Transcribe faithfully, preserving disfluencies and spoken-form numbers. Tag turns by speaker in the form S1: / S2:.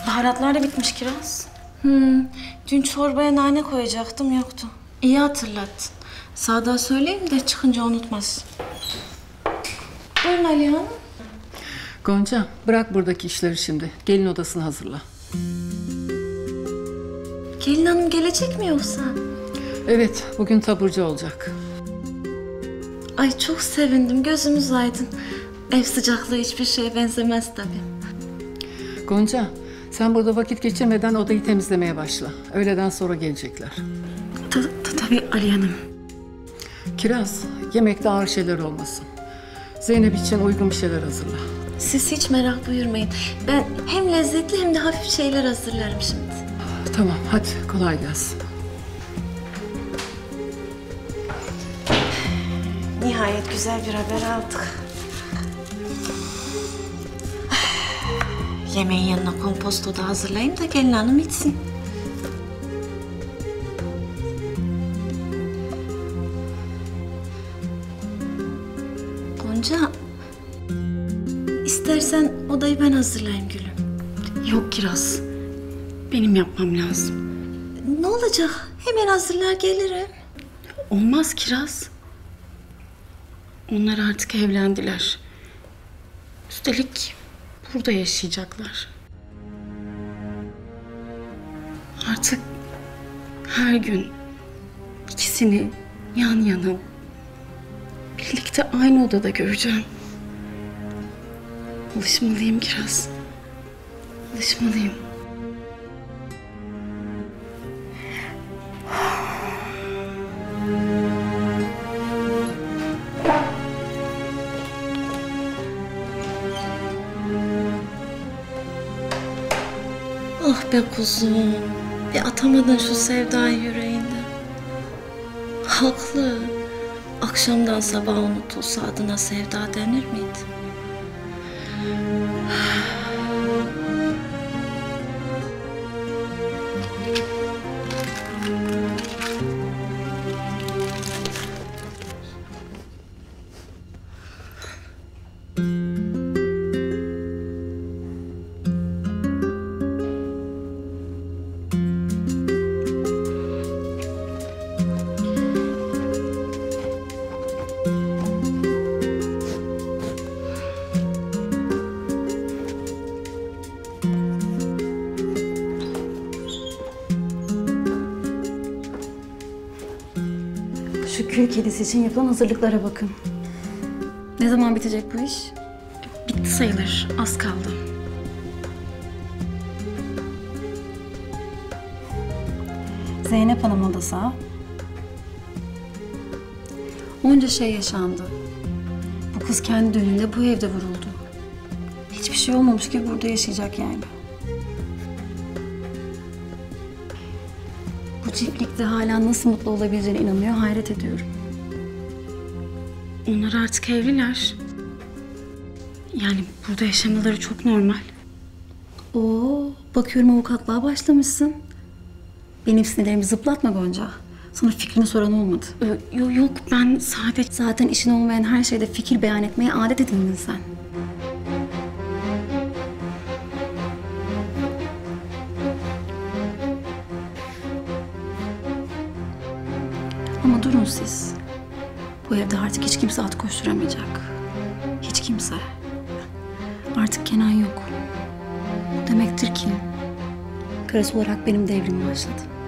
S1: Baharatlar da bitmiş Kiraz. Hmm, dün çorbaya nane koyacaktım, yoktu. İyi hatırlattın. Sağda söyleyeyim de çıkınca unutmaz. Buyurun Aliye Hanım.
S2: Gonca, bırak buradaki işleri şimdi. Gelin odasını hazırla.
S1: Gelin hanım gelecek mi yoksa?
S2: Evet, bugün taburcu olacak.
S1: Ay çok sevindim, gözümüz aydın. Ev sıcaklığı hiçbir şeye benzemez tabii.
S2: Gonca, sen burada vakit geçirmeden odayı temizlemeye başla. Öğleden sonra gelecekler.
S1: Ta, ta, tabii Aliye Hanım.
S2: Kiraz, yemekte ağır şeyler olmasın. Zeynep için uygun bir şeyler hazırla.
S1: Siz hiç merak buyurmayın. Ben hem lezzetli hem de hafif şeyler hazırlarım şimdi.
S2: Tamam, hadi kolay gelsin.
S1: Nihayet güzel bir haber aldık. Yemeğin yanına komposto da hazırlayayım da gelin hanım içsin. Gonca, istersen odayı ben hazırlayayım gülüm.
S3: Yok Kiraz, benim yapmam lazım.
S1: Ne olacak? Hemen hazırlar gelirim.
S3: Olmaz Kiraz. Onlar artık evlendiler. Üstelik burada yaşayacaklar. Artık her gün ikisini yan yana birlikte aynı odada göreceğim. Alışmalıyım Kiraz. Alışmalıyım.
S1: Ah be kuzum. Bir atamadın şu sevdayı yüreğinden. Haklı. Akşamdan sabaha unutulsa adına sevda denir miydi?
S4: Şu kül kedisi için yapılan hazırlıklara bakın. Ne zaman bitecek bu iş?
S3: Bitti sayılır. Az kaldı.
S4: Zeynep Hanım odası. Onca şey yaşandı. Bu kız kendi düğününde bu evde vuruldu. Hiçbir şey olmamış gibi burada yaşayacak yani. Bu çiftlikte hala nasıl mutlu olabileceğine inanıyor, hayret ediyorum.
S3: Onlar artık evliler. Yani burada yaşamaları çok normal.
S4: Oo, bakıyorum avukatlığa başlamışsın. Benim sinirlerimi zıplatma Gonca. Sana fikrini soran olmadı.
S3: Ee, Yok yok ben sadece...
S4: Zaten işin olmayan her şeyde fikir beyan etmeye adet edindin sen. Ama durun siz. Bu evde artık hiç kimse at koşturamayacak. Hiç kimse. Artık Kenan yok. Demektir ki karısı olarak benim devrim başladı.